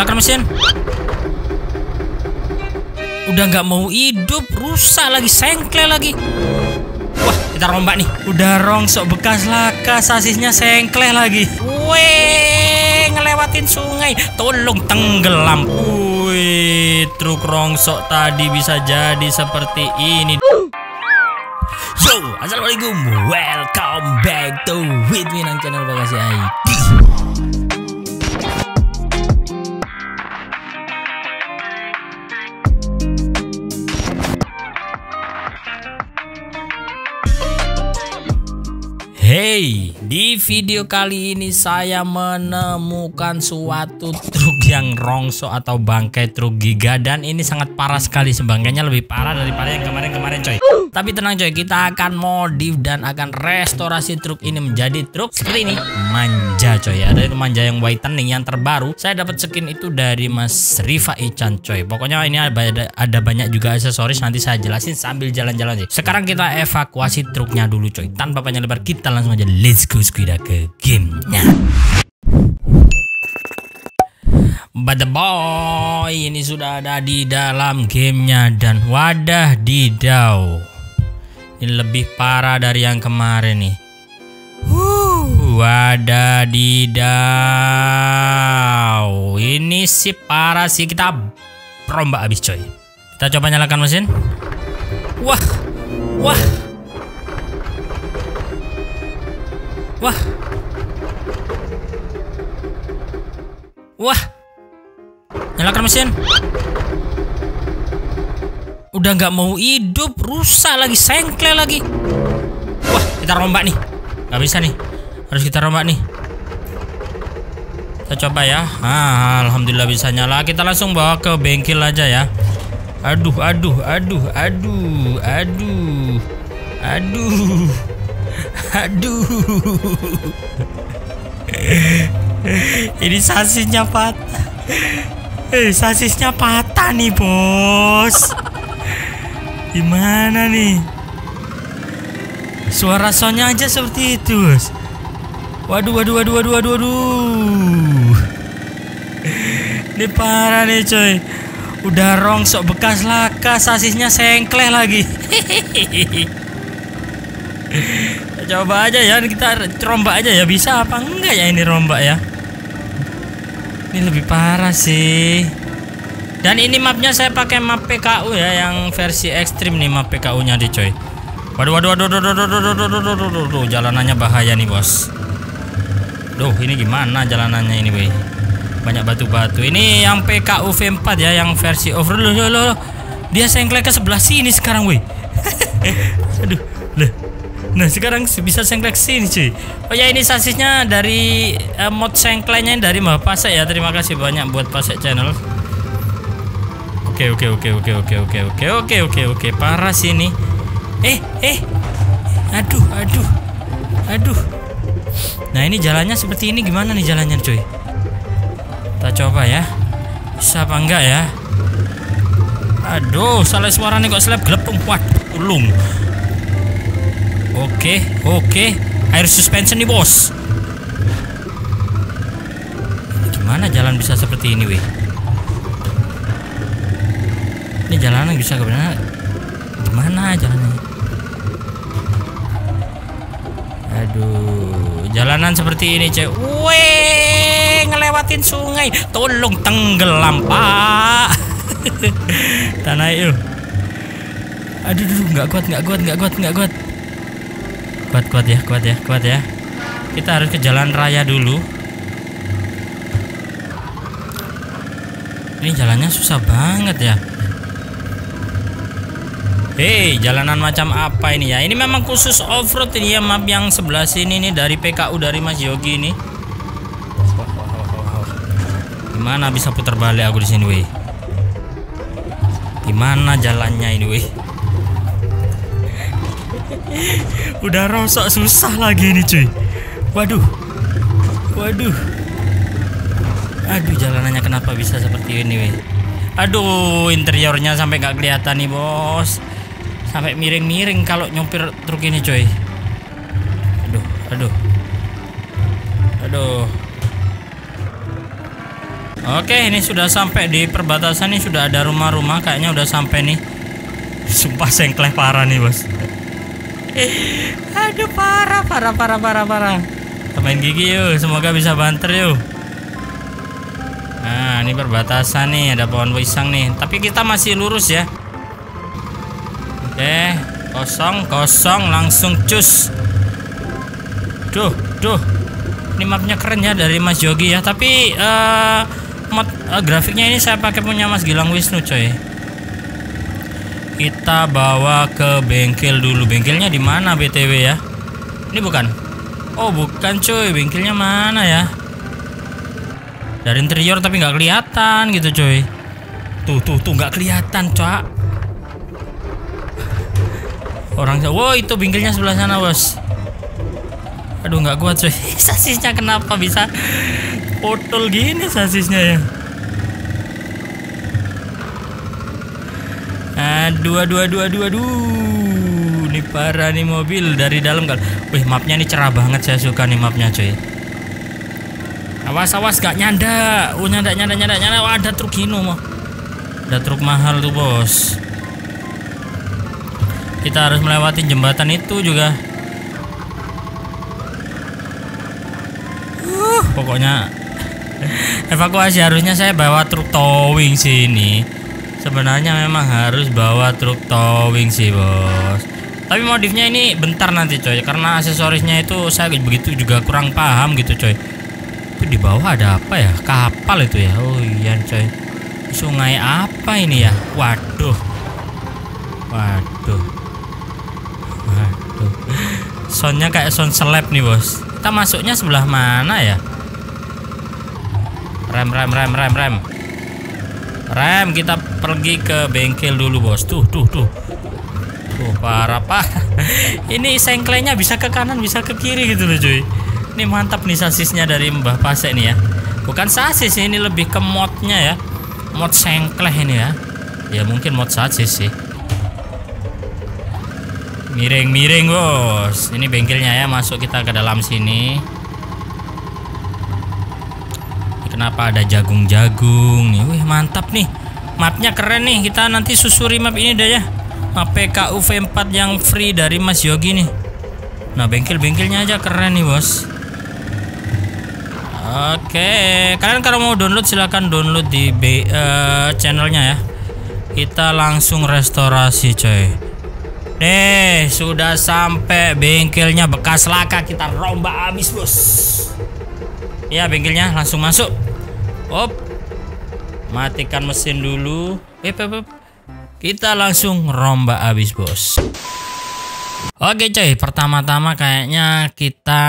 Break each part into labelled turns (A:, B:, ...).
A: Nyalakan mesin. Udah nggak mau hidup, rusak lagi, sengklek lagi. Wah, kita rombak nih. Udah rongsok bekas laka, sasisnya sengklek lagi. Weh, ngelewatin sungai, tolong tenggelam. Wih, truk rongsok tadi bisa jadi seperti ini. Yo, assalamualaikum, welcome back to With Minang channel Bagasi ID. Hey, di video kali ini saya menemukan suatu truk yang rongsok atau bangkai truk giga, dan ini sangat parah sekali, sebangkainya lebih parah daripada yang kemarin-kemarin coy. Tapi tenang coy, kita akan modif dan akan restorasi truk ini menjadi truk seperti ini, manja coy. Ada itu manja yang whitening yang terbaru. Saya dapat skin itu dari Mas Rifa Ican coy. Pokoknya ini ada banyak juga aksesoris, nanti saya jelasin sambil jalan-jalan sih. Sekarang kita evakuasi truknya dulu coy. Tanpa panjang lebar, kita langsung aja let's go kita ke gamenya. But the boy ini sudah ada di dalam gamenya, dan wadaw, ini lebih parah dari yang kemarin nih. Wadaw, ini sih parah sih, kita rombak habis coy. Kita coba nyalakan mesin. Wah, wah, wah, wah, nyalakan mesin. Udah nggak mau hidup, rusak lagi, sengklek lagi. Wah, kita rombak nih. Nggak bisa nih, harus kita rombak nih. Kita coba ya. Alhamdulillah bisa nyala. Kita langsung bawa ke bengkel aja ya. Aduh, aduh, aduh, aduh, aduh, aduh, aduh. Ini sasisnya patah. Sasisnya patah nih bos. Gimana nih? Suara soundnya aja seperti itu bos. Waduh, waduh, waduh, waduh, waduh, waduh. Ini parah nih coy. Udah rongsok bekas laka, sasisnya sengklek lagi. Coba aja ya, kita rombak aja ya, bisa apa enggak ya ini rombak ya. Ini lebih parah sih. Dan ini mapnya saya pakai map PKU ya, yang versi ekstrim nih map PKU nya di coy. Waduh, waduh, waduh, waduh, waduh, waduh, waduh, waduh, waduh, jalanannya bahaya nih bos. Duh, ini gimana jalanannya ini weh. Banyak batu-batu. Ini yang PKU V4 ya, yang versi over. Loh. Dia sengklek ke sebelah sini sekarang weh. Aduh, loh. Nah sekarang bisa sengklek sini cuy. Oh ya, ini sasisnya dari mod sengkleknya dari Mbak Pasek ya. Terima kasih banyak buat Pasek channel. Oke, parah sih ini. Aduh. Nah ini jalannya seperti ini, gimana nih jalannya cuy? Kita coba ya, bisa apa enggak ya? Aduh, salah suara nih kok seleb gelap. Waduh, ulung. Oke, air suspension nih bos. Gimana jalan bisa seperti ini weh? Ini jalanan bisa ke mana? Gimana jalannya? Aduh, jalanan seperti ini cek. Weh, ngelewatin sungai, tolong tenggelam pak. Tanah yuk. Aduh, nggak kuat. Kuat ya. Kita harus ke jalan raya dulu. Ini jalannya susah banget ya. Hei, jalanan macam apa ini ya? Ini memang khusus off-road ini ya, map yang sebelah sini nih dari PKU dari Mas Yogi ini. Gimana bisa putar balik aku di sini weh? Gimana jalannya ini weh? Udah rosok susah lagi ini cuy. Waduh. Aduh, jalanannya kenapa bisa seperti ini weh? Aduh, interiornya sampai nggak kelihatan nih bos. Sampai miring-miring kalau nyopir truk ini coy. Aduh. Oke, ini sudah sampai di perbatasan nih, sudah ada rumah-rumah, kayaknya udah sampai nih. Sumpah sengkleh parah nih, Bos. Aduh, parah. Main gigi yuk, semoga bisa banter yuk. Nah, ini perbatasan nih, ada pohon pisang nih, tapi kita masih lurus ya. Oke, kosong, langsung cus. Duh. Ini mapnya keren ya dari Mas Yogi ya, tapi mod grafiknya ini saya pakai punya Mas Gilang Wisnu coy. Kita bawa ke bengkel dulu. Bengkelnya di mana BTW ya? Ini bukan. Oh, bukan coy. Bengkelnya mana ya? Dari interior tapi nggak kelihatan gitu coy. Tuh nggak kelihatan, Cak. Wow, itu bengkelnya sebelah sana, Bos. Aduh, nggak kuat coy. Sasisnya kenapa bisa potol gini sasisnya ya? Aduh. Ini parah nih mobil dari dalam kan. Wih, mapnya ini cerah banget, saya suka nih mapnya coy. Awas gak nyanda. Nyanda. Wah, ada truk Hino mau. Ada truk mahal tuh, Bos. Kita harus melewati jembatan itu juga. Pokoknya evakuasi harusnya saya bawa truk towing sini. Sebenarnya memang harus bawa truk towing sih, Bos. Tapi modifnya ini bentar nanti coy, karena aksesorisnya itu saya begitu juga kurang paham gitu coy. Itu di bawah ada apa ya? Kapal itu ya. Oh iya coy. Sungai apa ini ya? Waduh. Soundnya kayak sound seleb nih, Bos. Kita masuknya sebelah mana ya? Rem, kita pergi ke bengkel dulu, Bos. Tuh, parah. Ini sengklenya bisa ke kanan, bisa ke kiri gitu loh, cuy. Ini mantap nih sasisnya dari Mbah Pasek nih ya. Bukan sasis, ini lebih ke modnya ya. Mod sengkleh ini ya. Ya mungkin mod sasis sih. Miring, Bos. Ini bengkelnya ya, masuk kita ke dalam sini. Kenapa ada jagung-jagung nih? Wih, mantap nih. Mapnya keren nih. Kita nanti susuri map ini dah ya. Map PKU V4 yang free dari Mas Yogi nih. Nah, bengkel-bengkelnya aja keren nih, Bos. Oke, kalian kalau mau download silahkan download di channelnya ya. Kita langsung restorasi, coy. Nih, sudah sampai bengkelnya bekas laka, kita rombak habis, Bos. Ya, bengkelnya langsung masuk. Matikan mesin dulu. Kita langsung rombak habis, Bos. Oke coy, pertama-tama kayaknya kita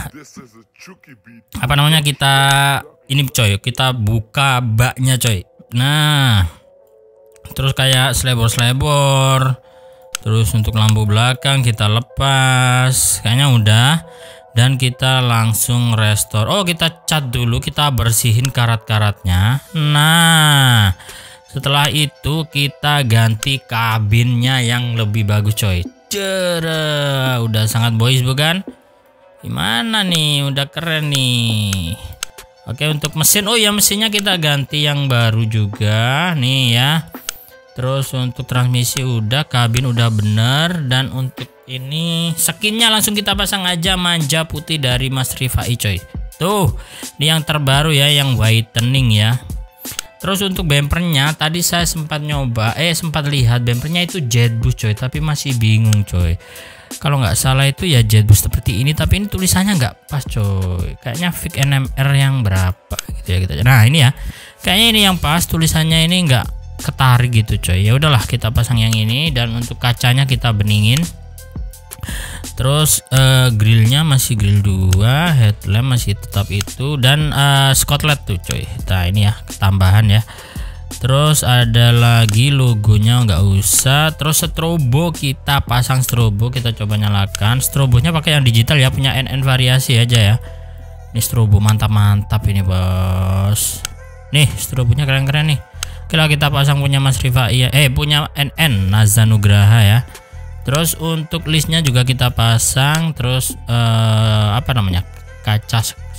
A: ini coy, kita buka baknya coy. Nah, terus kayak selebor. Terus untuk lampu belakang kita lepas, kayaknya udah. Dan kita langsung restore. Oh, kita cat dulu, kita bersihin karat-karatnya. Nah, setelah itu kita ganti kabinnya yang lebih bagus coy. Udah sangat boys bukan? Gimana nih, udah keren nih. Oke, untuk mesin, oh ya mesinnya kita ganti yang baru juga nih ya. Terus untuk transmisi udah, kabin udah bener. Dan untuk ini skinnya langsung kita pasang aja, manja putih dari Mas Rifai coy. Tuh, ini yang terbaru ya, yang whitening ya. Terus untuk bempernya tadi saya sempat lihat bempernya itu Jetboost coy, tapi masih bingung coy. Kalau nggak salah itu ya Jetboost seperti ini, tapi ini tulisannya nggak pas coy. Kayaknya Vic NMR yang berapa gitu ya kita. Nah, ini ya. Kayaknya ini yang pas, tulisannya ini nggak ketarik gitu coy. Ya udahlah, kita pasang yang ini. Dan untuk kacanya kita beningin. Terus grillnya masih grill 2, headlamp masih tetap itu, dan skotlet tuh coy. Nah ini ya tambahan ya. Terus ada lagi logonya nggak usah. Terus strobo kita pasang, strobo kita coba nyalakan. Strobonya pakai yang digital ya, punya NN variasi aja ya. Ini strobo mantap ini, Bos. Nih strobonya keren-keren nih. Kalau kita pasang punya Mas Rifai ya, punya NN Nazanugraha ya. Terus untuk listnya juga kita pasang. Terus kaca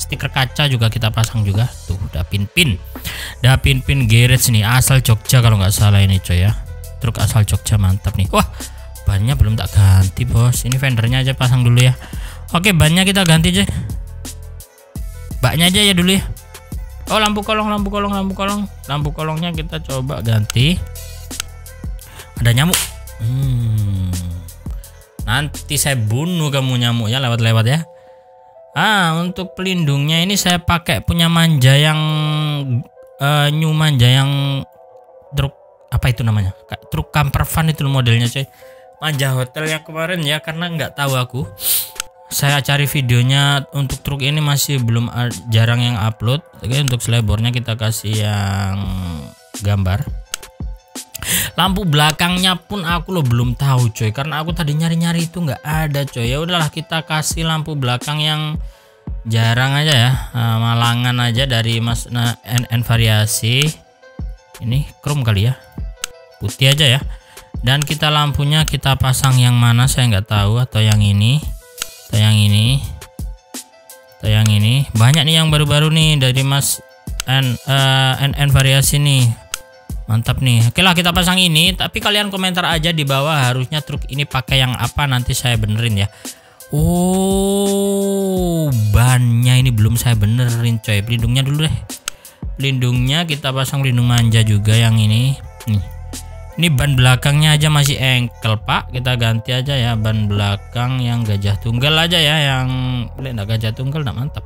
A: Stiker kaca juga kita pasang juga. Tuh, Dapin Pin garage nih, asal Jogja kalau nggak salah ini coy ya. Truk asal Jogja, mantap nih. Wah, bannya belum tak ganti bos. Ini fendernya aja pasang dulu ya. Oke, bannya kita ganti aja. Baknya aja ya dulu ya. Oh, lampu kolongnya kita coba ganti. Ada nyamuk. Nanti saya bunuh kamu nyamuknya lewat-lewat ya. Untuk pelindungnya ini saya pakai punya manja yang new manja yang truk apa itu namanya? Truk camper van itu modelnya coy. Manja hotel yang kemarin ya, karena nggak tahu aku. Saya cari videonya untuk truk ini masih belum, jarang yang upload. Oke, untuk selebornya kita kasih yang gambar. Lampu belakangnya pun aku belum tahu coy, karena aku tadi nyari-nyari itu nggak ada coy. Ya udahlah, kita kasih lampu belakang yang jarang aja ya, malangan aja dari Mas NN Variasi. Ini chrome kali ya, putih aja ya. Dan kita lampunya kita pasang yang mana saya nggak tahu, atau yang ini atau yang ini. Banyak nih yang baru-baru nih dari Mas NN Variasi nih, mantap nih. Oke lah, kita pasang ini, tapi kalian komentar aja di bawah harusnya truk ini pakai yang apa, nanti saya benerin ya. Oh, bannya ini belum saya benerin coy. Pelindungnya dulu deh. Pelindungnya kita pasang pelindung manja juga yang ini nih. Ini ban belakangnya aja masih engkel pak, kita ganti aja ya ban belakang yang gajah tunggal aja ya, yang enggak gajah tunggal enggak mantap.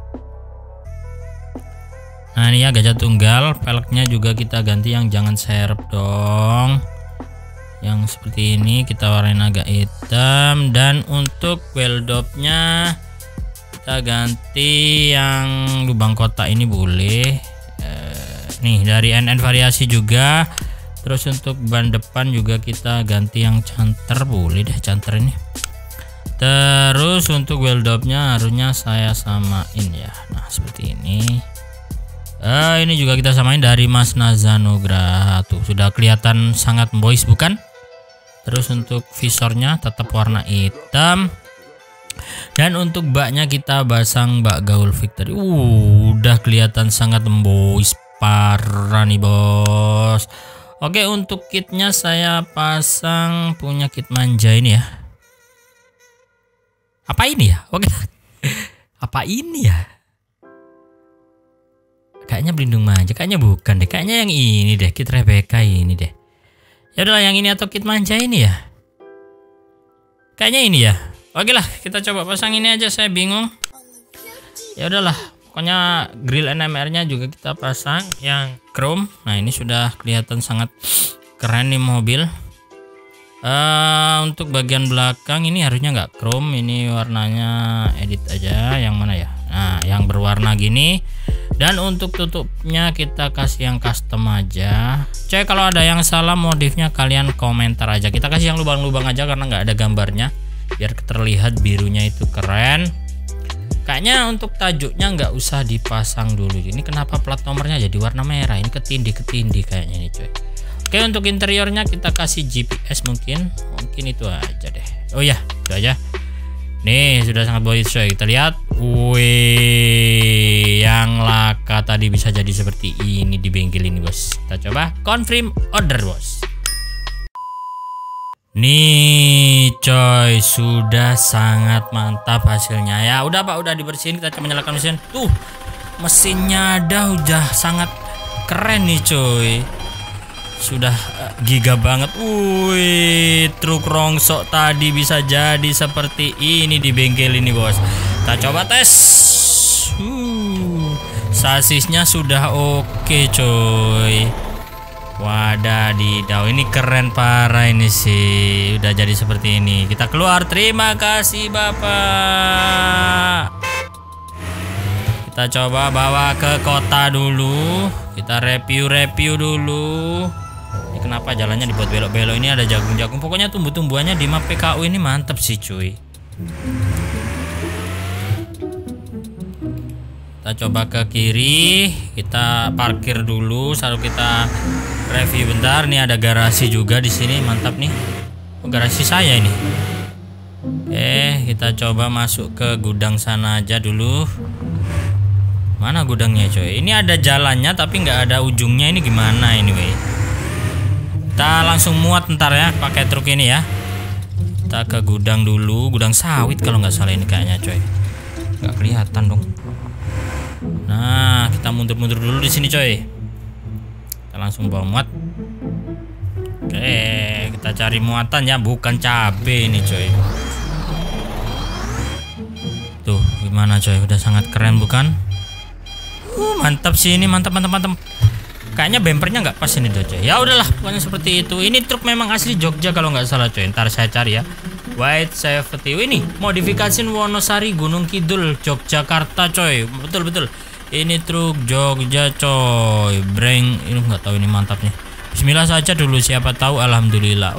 A: Nah ini ya gajah tunggal. Peleknya juga kita ganti yang jangan serep dong, yang seperti ini kita warnain agak hitam. Dan untuk wheel dopnya kita ganti yang lubang kotak ini boleh, nih dari NN Variasi juga. Terus untuk ban depan juga kita ganti yang canter, boleh deh canter ini. Terus untuk wheel dopnya harusnya saya samain ya, nah seperti ini. Ini juga kita samain dari Mas Nazanugraha, tuh sudah kelihatan sangat boys bukan. Terus untuk visornya tetap warna hitam. Dan untuk baknya kita pasang bak gaul Victory. Udah kelihatan sangat boys parah nih bos. Oke, untuk kitnya saya pasang punya kit manja ini ya. Apa ini ya? Oke. Apa ini ya? Kayaknya pelindung manja, kayaknya bukan deh. Kayaknya yang ini deh, kit Rebecca ini deh. Ya udahlah, yang ini atau kit manja ini ya. Kayaknya ini ya. Oke lah, kita coba pasang ini aja, saya bingung. Ya udahlah. Pokoknya grill NMR-nya juga kita pasang yang chrome. Nah ini sudah kelihatan sangat keren nih mobil. Untuk bagian belakang ini harusnya nggak chrome, ini warnanya edit aja. Yang mana ya? Nah yang berwarna gini. Dan untuk tutupnya kita kasih yang custom aja. Coy, kalau ada yang salah modifnya kalian komentar aja. Kita kasih yang lubang-lubang aja karena nggak ada gambarnya, biar terlihat birunya itu keren. Kayaknya untuk tajuknya nggak usah dipasang dulu. Ini kenapa plat nomornya jadi warna merah? Ini ketindih kayaknya ini coy. Oke, untuk interiornya kita kasih GPS mungkin itu aja deh. Oh ya, itu aja. Nih sudah sangat boys coy. Kita lihat. Wih, yang laka tadi bisa jadi seperti ini di bengkel ini bos. Kita coba confirm order bos. Nih coy, sudah sangat mantap hasilnya ya. Udah pak, udah dibersihin, kita coba nyalakan mesin. Tuh, mesinnya ada, udah sangat keren nih coy. Sudah giga banget. Wih, truk rongsok tadi bisa jadi seperti ini di bengkel ini bos. Kita coba tes. Sasisnya sudah oke coy. Wadadidaw, ini keren parah ini sih. Udah jadi seperti ini. Kita keluar. Terima kasih Bapak. Kita coba bawa ke kota dulu. Kita review dulu. Ini kenapa jalannya dibuat belok-belok? Ini ada jagung-jagung. Pokoknya tumbuh-tumbuhannya di map PKU ini mantap sih cuy. Kita coba ke kiri, kita parkir dulu, lalu kita review bentar. Nih ada garasi juga di sini, mantap nih. Oh, garasi saya ini. Oke, kita coba masuk ke gudang sana aja dulu. Mana gudangnya coy? Ini ada jalannya tapi nggak ada ujungnya. Ini gimana ini weh? Kita langsung muat ntar ya pakai truk ini ya. Kita ke gudang dulu, gudang sawit kalau nggak salah ini kayaknya coy. Nggak kelihatan dong. Nah, kita mundur-mundur dulu di sini coy. Kita langsung bawa muat. Oke, kita cari muatan ya, bukan cabe ini coy. Tuh, gimana coy? Udah sangat keren bukan? Mantap sih ini, mantap. Kayaknya bempernya nggak pas ini coy. Ya udahlah, pokoknya seperti itu. Ini truk memang asli Jogja kalau nggak salah coy. Ntar saya cari ya. White Safety ini modifikasi Wonosari Gunung Kidul Yogyakarta coy. Betul. Ini truk Jogja coy. Breng ini nggak tahu ini mantapnya. Bismillah saja dulu, siapa tahu alhamdulillah.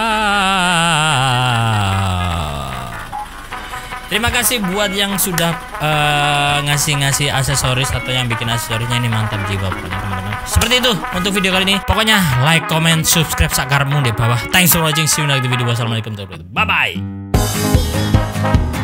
A: Wow. Terima kasih buat yang sudah ngasih aksesoris atau yang bikin aksesorisnya, ini mantap jiwa pokoknya teman-teman. Seperti itu untuk video kali ini. Pokoknya like, comment, subscribe sakarmu di bawah. Thanks for watching. See you next video. Wassalamualaikum warahmatullahi wabarakatuh. Bye bye.